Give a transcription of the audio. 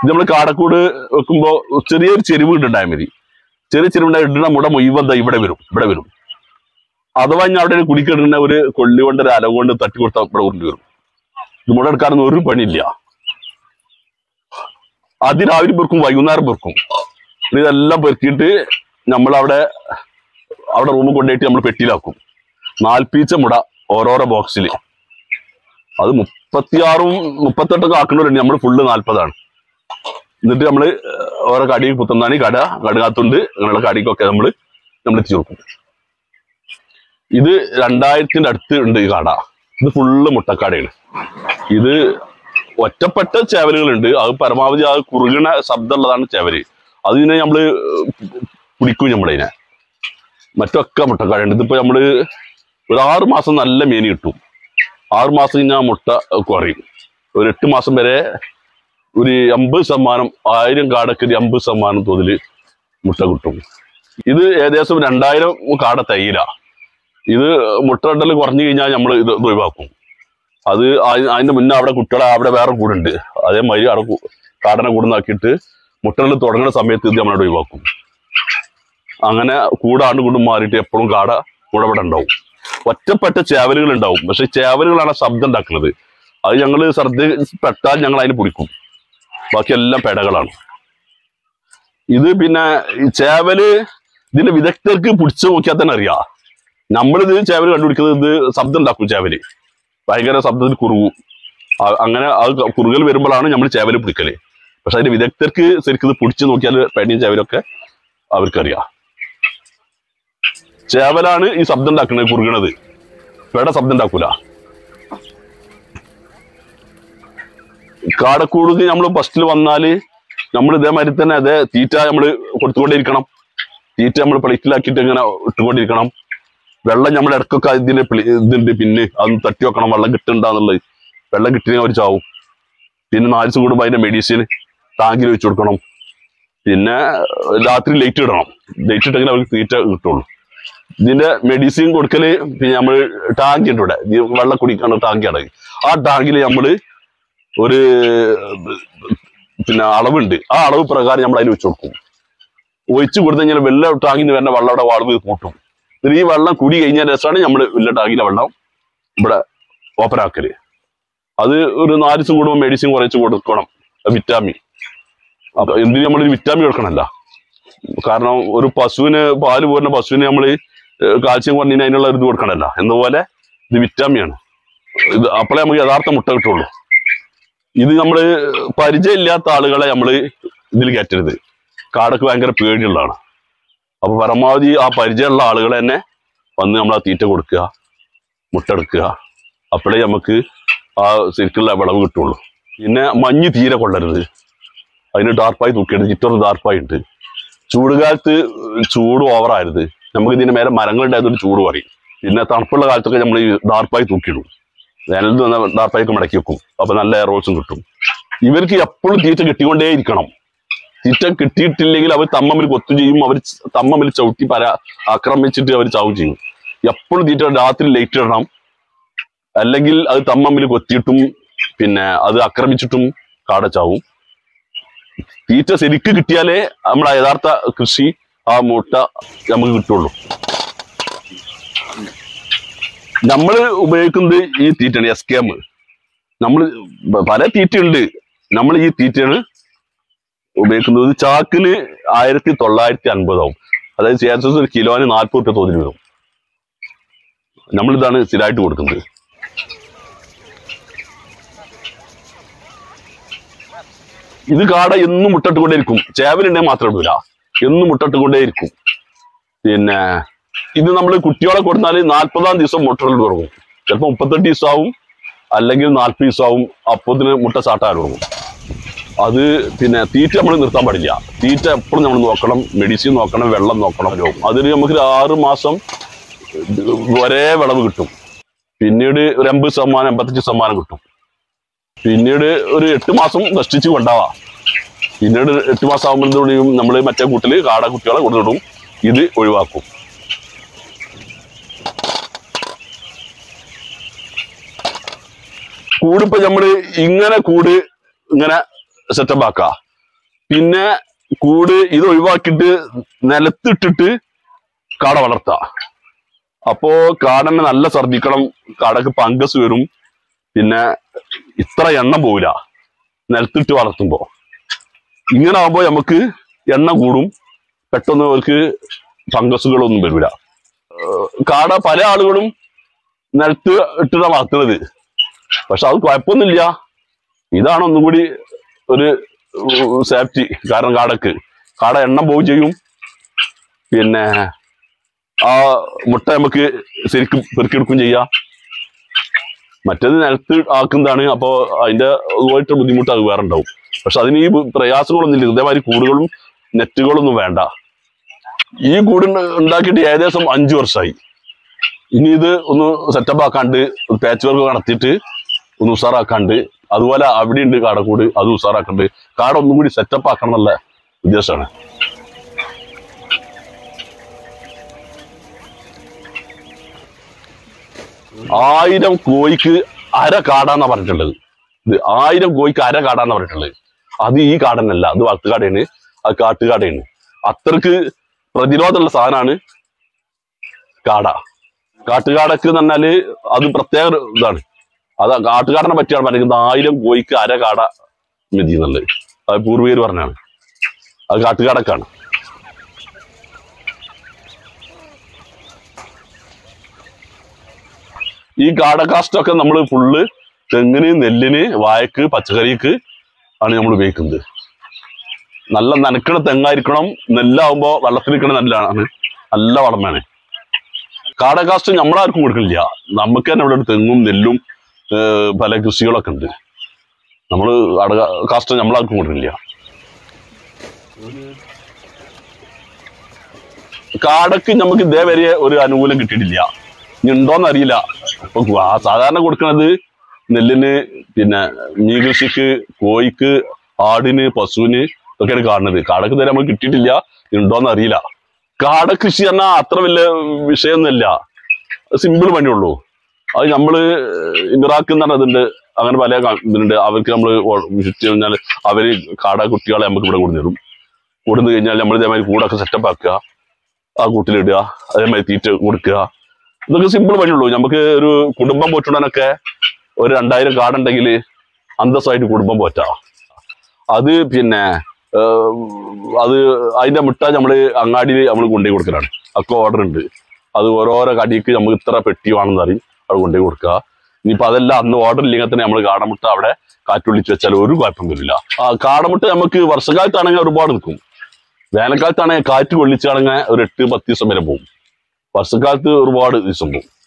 ഇത് നമ്മൾ കാടക്കൂട് വെക്കുമ്പോൾ ചെറിയൊരു ചെരുവ് ഇട്ടുണ്ടായാൽ മതി. ചെറിയ ചെരുവുണ്ടായി ഇടുന്ന മുട മുഴുവൻ ഇവിടെ വരും. അഥവാ ഞാൻ അവിടെ കുടിക്കിടുന്ന ഒരു കൊള്ളി കൊണ്ട് ഒരു അല കൊണ്ട് തട്ടി കൊടുത്താൽ ഇവിടെ കൊണ്ടുവരും. ഇത് മുട എടുക്കാനൊന്നും ഒരു പണിയില്ല. അതിരാവിലെ പെറുക്കും, വൈകുന്നേരം പെറുക്കും. ഇതെല്ലാം പെറുക്കിയിട്ട് നമ്മളവിടെ റൂമിൽ കൊണ്ടുപോയിട്ട് നമ്മൾ പെട്ടിയിലാക്കും. 40 മുട ഓരോരോ ബോക്സിൽ. അത് 36 38 ആക്കുന്നവരുണ്ട്. നമ്മൾ ഫുള്ള് 40. എന്നിട്ട് നമ്മള് ഓരോ കടി പുത്തന്താണി കടുകാത്തുണ്ട് അങ്ങനെയുള്ള കടിക്കൊക്കെ നമ്മൾ എത്തിച്ചു കൊടുക്കും. ഇത് 2000-ന്റെ അടുത്ത് ഉണ്ട് ഈ കട. ഇത് ഫുള്ള് മുട്ടക്കാടയാണ്. ഇത് ഒറ്റപ്പെട്ട ചേവലുകളുണ്ട്. അത് പരമാവധി അത് കുറുകണ ശബ്ദമുള്ളതാണ് ചേവല്. അതിനെ നമ്മള് പിടിക്കും. നമ്മളതിനെ മറ്റൊക്കെ മുട്ടക്കാടുണ്ട്. ഇതിപ്പോ നമ്മള് ഒരു 6 മാസം നല്ല മീൻ കിട്ടും. 6 മാസം കഴിഞ്ഞാൽ മുട്ട കുറയും. ഒരു 8 മാസം വരെ ഒരു 50%, 1000 കാടക്ക് 50% തോതിൽ മുട്ട കിട്ടും. ഇത് ഏകദേശം 2000 കാട തൈര. ഇത് മുട്ട ഇടൽ കുറഞ്ഞു കഴിഞ്ഞാൽ നമ്മൾ ഇത് ഒഴിവാക്കും. അത് അതിന്റെ മുന്നേ അവിടെ കുട്ടികളെ അവിടെ വേറെ കൂടുണ്ട്. അതേമാതിരി അവിടെ കാടനെ കൂടുന്നാക്കിയിട്ട് മുട്ടകൾ തുടങ്ങുന്ന സമയത്ത് ഇത് നമ്മളവിടെ ഒഴിവാക്കും. അങ്ങനെ കൂടാണ്ടും മാറിയിട്ട് എപ്പോഴും കാട കൂടെ ഇവിടെ ഉണ്ടാവും. ഒറ്റപ്പെട്ട ചേവലുകൾ ഉണ്ടാവും. പക്ഷെ ചേവലുകളാണ് ശബ്ദം ഉണ്ടാക്കുന്നത്. അത് ഞങ്ങൾ ശ്രദ്ധപ്പെട്ടാൽ ഞങ്ങൾ അതിന് പിടിക്കും. ബാക്കിയെല്ലാം പെടകളാണ്. ഇത് പിന്നെ ചേവല് ഇതിന്റെ വിദഗ്ധർക്ക് പിടിച്ചു നോക്കിയാൽ തന്നെ അറിയാം. നമ്മളിത് ചേവല് കണ്ടുപിടിക്കുന്നത് ഇത് ശബ്ദം ഉണ്ടാക്കും. ചേവല് ഭയങ്കര ശബ്ദത്തിൽ കുറുകും. അങ്ങനെ അത് കുറുകൽ വരുമ്പോഴാണ് നമ്മൾ ചേവല് പിടിക്കല്. പക്ഷെ അതിന്റെ വിദഗ്ധർക്ക് ശരിക്കും ഇത് പിടിച്ചു നോക്കിയാൽ പെടിയും ചേവലൊക്കെ അവർക്കറിയാം. ചേവലാണ് ഈ ശബ്ദം ഉണ്ടാക്കുന്നത്, കുറുകണത്. പെട ശബ്ദം ഉണ്ടാക്കൂല. കാടക്കൂടുക്ക് നമ്മൾ ഫസ്റ്റിൽ വന്നാല് നമ്മൾ ഇതേമാതിരി തന്നെ അതേ തീറ്റ നമ്മൾ കൊടുത്തുകൊണ്ടിരിക്കണം. തീറ്റ നമ്മൾ പ്ലേറ്റിലാക്കിയിട്ട് ഇങ്ങനെ ഇട്ടുകൊണ്ടിരിക്കണം. വെള്ളം നമ്മൾ ഇടക്കൊക്കെ ഇതിന്റെ ഇതുണ്ട്, പിന്നെ അതൊന്ന് തട്ടി വെക്കണം. വെള്ളം കിട്ടുന്നുണ്ടാന്നുള്ളത്. വെള്ളം കിട്ടിയെങ്കിൽ അവർ ചാവും. പിന്നെ 4 ദിവസം കൂടുമ്പോൾ അതിന്റെ മെഡിസിൻ ടാങ്കിൽ വെച്ച് കൊടുക്കണം. പിന്നെ രാത്രി ലൈറ്റ് ഇടണം. ലൈറ്റ് ഇട്ടെങ്കിൽ അവർക്ക് തീറ്റ കിട്ടുള്ളൂ. ഇതിന്റെ മെഡിസിൻ കൊടുക്കല് പിന്നെ നമ്മൾ ടാങ്കി ഉണ്ട് ഇവിടെ, വെള്ളം കുടിക്കാനുള്ള ടാങ്കിയാണ്. ആ ടാങ്കിൽ നമ്മള് ഒരു പിന്നെ അളവുണ്ട്. ആ അളവ് പ്രകാരം നമ്മൾ അതിൽ വെച്ച് കൊടുക്കും. ഒഴിച്ചു കൊടുത്തു കഴിഞ്ഞാൽ വെള്ളം ടാങ്കിൽ നിന്ന് വരുന്ന വെള്ളം അവിടെ വാൾവ് കൂട്ടും. എന്നിട്ട് ഈ വെള്ളം കുടി കഴിഞ്ഞാൽ രസമാണ് നമ്മൾ വലിയ ടാങ്കിലെ വെള്ളം ഇവിടെ ഓപ്പറാക്കല്. അത് ഒരു 4 ദിവസം കൂടുമ്പോൾ മെഡിസിൻ കുറച്ച് കൊടുക്കണം, വിറ്റാമിൻ. അപ്പൊ എന്തിന് നമ്മളൊരു വിറ്റാമിൻ കൊടുക്കണമല്ല. കാരണം ഒരു പശുവിന് പാല് പോരുന്ന പശുവിന് നമ്മൾ കാൽസ്യം കുറഞ്ഞതിന് അതിനുള്ള ഇത് കൊടുക്കണമല്ല. എന്നപോലെ ഇത് വിറ്റാമിനാണ്. ഇത് അപ്പോഴേ നമുക്ക് യഥാർത്ഥ മുട്ട കിട്ടുള്ളൂ. ഇത് നമ്മൾ പരിചയമില്ലാത്ത ആളുകളെ നമ്മൾ ഇതിൽ കയറ്റരുത്. കാടൊക്കെ ഭയങ്കര പേടിയുള്ളതാണ്. അപ്പൊ പരമാവധി ആ പരിചയമുള്ള ആളുകളെ തന്നെ വന്ന് നമ്മൾ ആ തീറ്റ കൊടുക്കുക, മുട്ട എടുക്കുക. അപ്പോഴേ നമുക്ക് ആ ശരിക്കുള്ള വിളവ് കിട്ടുള്ളൂ. പിന്നെ മഞ്ഞ് തീരെ കൊള്ളരുത്. അതിന് ഡാർപ്പായി തൂക്കിയിട്ട് ചുറ്റൊരു ഡാർപ്പായി ഉണ്ട്. ചൂടുകാലത്ത് ചൂട് ഓവറായത്. നമുക്ക് ഇതിന്റെ മേലെ മരങ്ങളുണ്ടായതൊരു ചൂട് പറയും. പിന്നെ തണുപ്പുള്ള കാലത്തൊക്കെ നമ്മൾ ഈ ഡാർപ്പായി തൂക്കിയിടും. വേനലിൽ വന്ന ഡാർപ്പായൊക്കെ മടക്കി വെക്കും. അപ്പൊ നല്ല എയർ ഹോൾസും കിട്ടും. ഇവർക്ക് എപ്പോഴും തീറ്റ കിട്ടിക്കൊണ്ടേ ഇരിക്കണം. തീറ്റ കിട്ടിയിട്ടില്ലെങ്കിൽ അവർ തമ്മിൽ കൊത്തു ചെയ്യും. അവർ തമ്മിൽ ചവിട്ടി ആക്രമിച്ചിട്ട് അവർ ചാവും ചെയ്യും. എപ്പോഴും തീറ്റ രാത്രി ലൈറ്റ് ഇടണം. അല്ലെങ്കിൽ അത് തമ്മിൽ കൊത്തിയിട്ടും പിന്നെ അത് ആക്രമിച്ചിട്ടും കാട ചാവും. തീറ്റ ശരിക്ക് കിട്ടിയാലേ നമ്മളെ യഥാർത്ഥ കൃഷി ആ മുട്ട നമുക്ക് കിട്ടുള്ളൂ. നമ്മൾ ഉപയോഗിക്കുന്നത് ഈ തീറ്റയാണ്, SKM. നമ്മൾ പല തീറ്റയുണ്ട്. നമ്മൾ ഈ തീറ്റയാണ് ഉപയോഗിക്കുന്നത്. ചാക്കിന് 1950 ആവും. അതായത് ചേർച്ചസ് ഒരു കിലോന് 40 രൂപ തോതിൽ വരും. നമ്മളിതാണ് സ്ഥിരമായിട്ട് കൊടുക്കുന്നത്. ഇത് കാട എന്നും മുട്ടിട്ടുകൊണ്ടേയിരിക്കും. ചേവലുണ്ടെങ്കിൽ മാത്രം ഇടൂല, എന്നും മുട്ടിട്ടുകൊണ്ടേയിരിക്കും. പിന്നെ ഇത് നമ്മൾ കുട്ടികളെ കൊടുത്താൽ 40-ാം ദിവസം മുട്ടകൾ തുടങ്ങും. ചിലപ്പോൾ 38 ദിവസം ആവും, അല്ലെങ്കിൽ 40 ദിവസം ആവും. അപ്പത്തിന് മുട്ട ചാട്ടാൻ തുടങ്ങും. അത് പിന്നെ തീറ്റ നമ്മൾ നിർത്താൻ പാടില്ല. തീറ്റ എപ്പോഴും നമ്മൾ നോക്കണം, മെഡിസിൻ നോക്കണം, വെള്ളം നോക്കണം. അതിന് നമുക്ക് 6 മാസം ഒരേ വിളവ് കിട്ടും. പിന്നീട് ഒരു 80%, 85% കിട്ടും. പിന്നീട് ഒരു 8 മാസം കഷ്ടിച്ച് കൊണ്ടാവാം. പിന്നീട് 8 മാസം ആകുമ്പോഴത്തേക്കും നമ്മൾ മറ്റേ കൂട്ടിൽ കാട കുട്ടികളെ കൊടുത്തിടും. ഇത് ഒഴിവാക്കും. കൂടിപ്പോ നമ്മള് ഇങ്ങനെ കൂട് ഇങ്ങനെ സെറ്റപ്പ് ആക്കുക. പിന്നെ കൂട് ഇത് ഒഴിവാക്കിയിട്ട് നിലത്തിട്ടിട്ട് കാട വളർത്താം. അപ്പോ കാടനെ നല്ല ശ്രദ്ധിക്കണം. കാടക്ക് ഫംഗസ് വരും. പിന്നെ ഇത്ര എണ്ണം പോവില്ല നിലത്തിട്ട് വളർത്തുമ്പോ. ഇങ്ങനെ ആകുമ്പോ നമുക്ക് എണ്ണം കൂടും, പെട്ടെന്ന് അവർക്ക് ഫംഗസുകളൊന്നും വരില്ല. കാട പല ആളുകളും നിലത്ത് ഇട്ടിട്ടാണ് വളർത്തുന്നത്. പക്ഷെ അത് കുഴപ്പമൊന്നുമില്ല. ഇതാണ് ഒന്നും കൂടി ഒരു സേഫ്റ്റി. കാരണം കാട എണ്ണം പോവുകയും ചെയ്യും. പിന്നെ ആ മുട്ട നമുക്ക് ശരിക്കും പെറുക്കിയെടുക്കുകയും ചെയ്യാം. മറ്റേത് നിലത്ത് ആക്കുന്നതാണ്. അപ്പോ അതിന്റെ പോയിട്ട് ബുദ്ധിമുട്ട് അത് വേറെ ഉണ്ടാവും. പക്ഷെ അതിന് ഈ പ്രയാസങ്ങളൊന്നും ഇല്ല. ഇതേമാതിരി കൂടുകളും നെറ്റുകളൊന്നും വേണ്ട. ഈ കൂട് ഉണ്ടാക്കിയിട്ട് ഏകദേശം 5 വർഷമായി. ഇനി ഇത് ഒന്ന് സെറ്റപ്പ് ആക്കാണ്ട്, പാച്ച് വർക്ക് നടത്തിയിട്ട് ഒന്ന് ഉഷാറാക്കാണ്ട്, അതുപോലെ അവിടെ ഉണ്ട് കാടക്കൂട്, അത് ഉഷാറാക്കാണ്ട്, കാട ഒന്നും കൂടി സെറ്റപ്പ് ആക്കണം എന്നുള്ള ഉദ്ദേശമാണ്. ആയിരം കോഴിക്ക് അര കാടാന്നാ പറഞ്ഞിട്ടുള്ളത്. ഇത് 1000 കോഴിക്ക് അര കാടാന്നാ പറഞ്ഞിട്ടുള്ളത്. അത് ഈ കാടനല്ല, അത് വളർത്തുകാടയാണ്, അത് കാട്ടുകാടയാണ്. അത്രക്ക് പ്രതിരോധമുള്ള സാധനമാണ് കാട. കാട്ടുകാടക്ക് എന്ന് പറഞ്ഞാല് അത് പ്രത്യേക ഇതാണ്. അത് കാട്ടുകാടനെ പറ്റിയാണ് പറയുന്നത്. 1000 കോഴിക്ക് അര കാട മതി എന്നുള്ളത്. അത് പൂർവികർ പറഞ്ഞാണ്. അത് കാട്ടുകാടക്കാണ്. ഈ കാടക്കാസ്റ്റൊക്കെ നമ്മൾ ഫുള്ള് തെങ്ങിന്, നെല്ലിന്, വാഴക്ക്, പച്ചക്കറിക്ക് ആണ് നമ്മൾ ഉപയോഗിക്കുന്നത്. നല്ല നനക്കണ തെങ്ങായിരിക്കണം. നെല്ലാവുമ്പോ വെള്ളത്തിൽ നിൽക്കണ നെല്ലാണ്, നല്ല വളമാണ്. കാടക്കാസ്റ്റ് നമ്മളാർക്കും കൊടുക്കണില്ല. നമുക്ക് തന്നെ ഇവിടെ തെങ്ങും നെല്ലും പല കൃഷികളൊക്കെ ഉണ്ട്. നമ്മള് കാടക്കാസ്റ്റ് നമ്മളാർക്കും കൊടുക്കണില്ല. കാടക്ക് നമുക്ക് ഇതേവരെ ഒരു അനുകൂലം കിട്ടിയിട്ടില്ല. ഇനി ഉണ്ടോന്ന് അറിയില്ല. അപ്പൊ സാധാരണ കൊടുക്കുന്നത് നെല്ലിന്, പിന്നെ മീൻ കൃഷിക്ക്, കോഴിക്ക്, ആടിന്, പശുവിന് ഒക്കെയാണ് കാണുന്നത്. കാടക്ക് ഇതുവരെ നമുക്ക് കിട്ടിയിട്ടില്ല. ഉണ്ടോന്ന് അറിയില്ല. കാട കൃഷി പറഞ്ഞാൽ അത്ര വലിയ വിഷയമൊന്നുമില്ല. സിമ്പിൾ പണിയുള്ളൂ. അത് നമ്മള് ഇറാഖ് എന്ന് പറഞ്ഞതുണ്ട്, അങ്ങനെ പല ഇതുണ്ട്. അവർക്ക് നമ്മള് വിസിറ്റ് കഴിഞ്ഞാൽ അവര് കാട കുട്ടികളെ നമുക്ക് ഇവിടെ കൊണ്ടുവരും. കൊടുന്നു കഴിഞ്ഞാൽ നമ്മൾ ഇതേമാതിരി കൂടൊക്കെ സെറ്റപ്പ് ആക്കുക, ആ കൂട്ടിലിടുക, അതേമാതിരി തീറ്റ കൊടുക്കുക. ഇതൊക്കെ സിമ്പിൾ പണിയുള്ളൂ. നമുക്ക് ഒരു കുടുംബം പോറ്റിടാനൊക്കെ ഒരു 2000 കാടുണ്ടെങ്കിൽ അന്തസ്സായിട്ട് കുടുംബം പോറ്റാം. അത് പിന്നെ അത് അതിന്റെ മുട്ട നമ്മള് അങ്ങാടിയിൽ നമ്മൾ കൊണ്ടുപോയി കൊടുക്കലാണ്. ഒക്കെ ഓർഡർ ഉണ്ട്. അത് ഓരോരോ കടിക്ക് നമുക്ക് ഇത്ര പെട്ടി വേണമെന്ന് അറിയും, അത് കൊണ്ടുപോയി കൊടുക്കുക. ഇനിയിപ്പോൾ അതെല്ലാം അന്ന് ഓർഡർ ഇല്ലെങ്കിൽ തന്നെ നമ്മൾ കാടമുട്ട അവിടെ കാറ്റൊള്ളിച്ച് വെച്ചാൽ ഒരു കുഴപ്പം വരില്ല. ആ കാടമുട്ട നമുക്ക് വർഷക്കാലത്താണെങ്കിൽ ഒരുപാട് നിൽക്കും. വേനൽക്കാലത്താണെങ്കിൽ കാറ്റ് കൊള്ളിച്ചാണെങ്കിൽ ഒരു 8-10 ദിവസം വരെ പോകും. വർഷക്കാലത്ത് ഒരുപാട് ദിവസം പോകും.